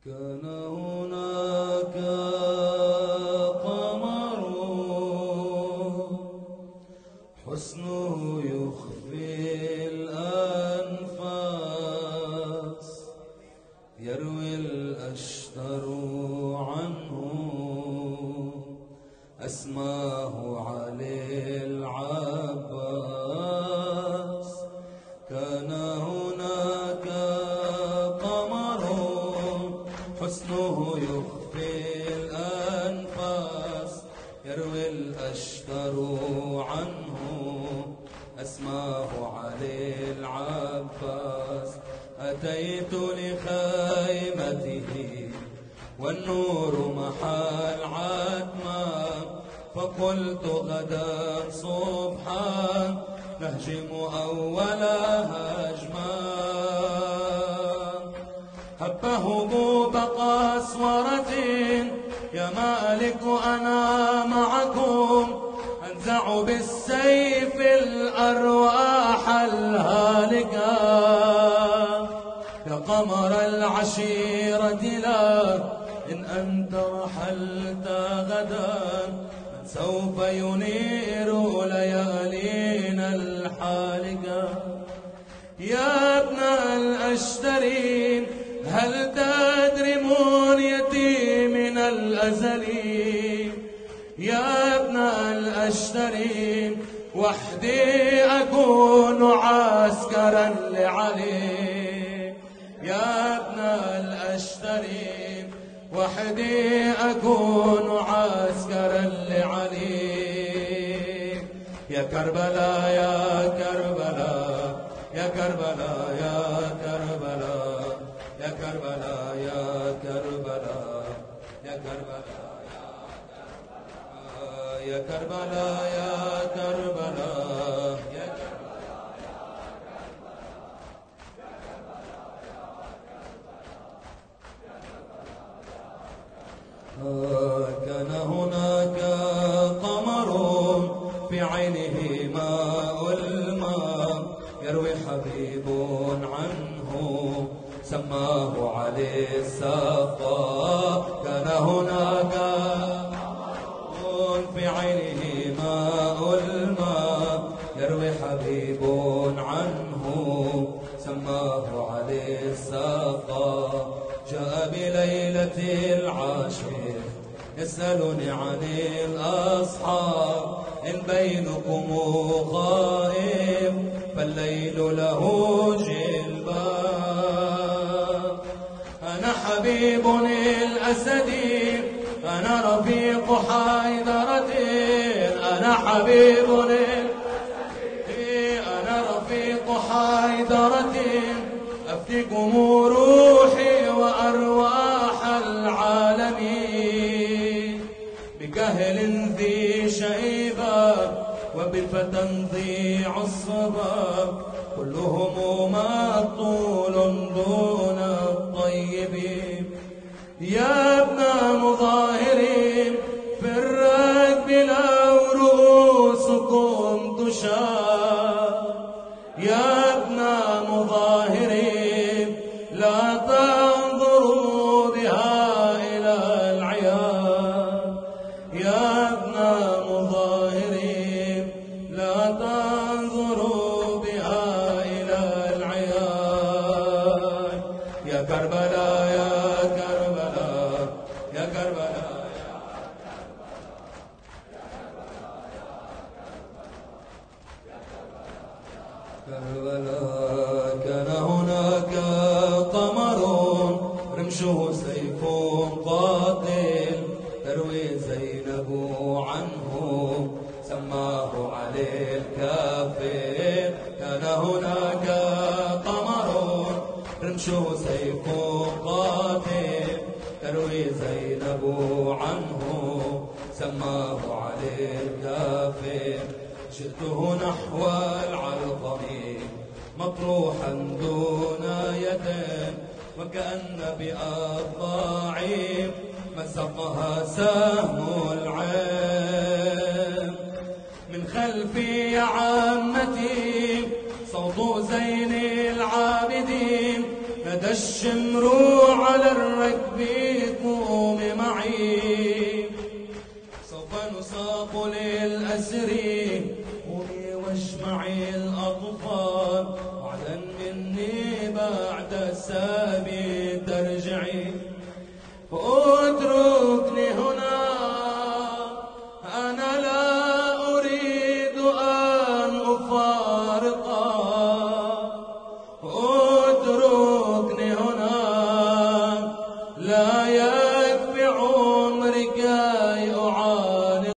كان هناك قمر حسنه يخفي الأنفاس يروي الأشتر عنه أسماه علي العباس. كان هناك قمر حسنه يخفي الأنفاس يروي الأشتر عنه أسماه علي العباس. أتيت لخيمته والنور محى العتمة فقلت غدا صبحا نهجم أول هجمة. هب هبوب قسورة يا مالك أنا معكم أنزع بالسيف الأرواح الهالكة. يا قمر العشيرة لا إن أنت رحلت غدا من سوف ينير ليالينا الحالكة. يا ابن الأشترين هل تدري منيتي من الأزل؟ يا ابن الأشترين وحدي أكون عسكرا لعلي. يا ابن الأشترين وحدي أكون عسكرا لعلي. يا كربلاء يا كربلاء يا كربلاء يا كربلاء يا كربلاء يا كربلاء يا كربلاء يا كربلاء يا كربلاء يا كان هناك قمر في عينه ماء الماء يروي حبيب عنه سماه علي السقا. كان هناك قمر في عينه ماء الماء يروي حبيب عنه سماه علي السقا. جاء بليلة العاشر يسألني عن الأصحاب إن بينكم غائب فالليل له جلباب. أنا حبيب الأسد أنا رفيق حيدرة. أنا حبيب الأسد أنا رفيق حيدرة أفديكم روحي وأرواح العالمين بكهل ذي شيبة وبفتى ضيع الصباب كلهم مقتول دون الطيبين. يا ابن مظاهرين في الركب لو رؤوسكم تشار. يا ابن مظاهرين لا تنظروا بها إلى العيان. يا ابن مظاهرين لا تنظروا بها إلى العيان. يا كربلاء يا كربلاء يا كربلاء كربلاء. كان هناك قمر رمشه سيف قاتل تروي زينب عنه سماه علي الكافر. كان هناك قمر رمشه سيف قاتل تروي زينب عنه سماه علي الكافر. جئته نحو العلقم مطروحا دون يد وكأن بأضلاعي مسقها سهم العين. من خلفي يا عمتي صوت زين العابدين ندى الشمرو على الركب قومي معي سوف نساق للأسر قومي واشمعي الأطفال وعدا مني بعد السابي ترجعي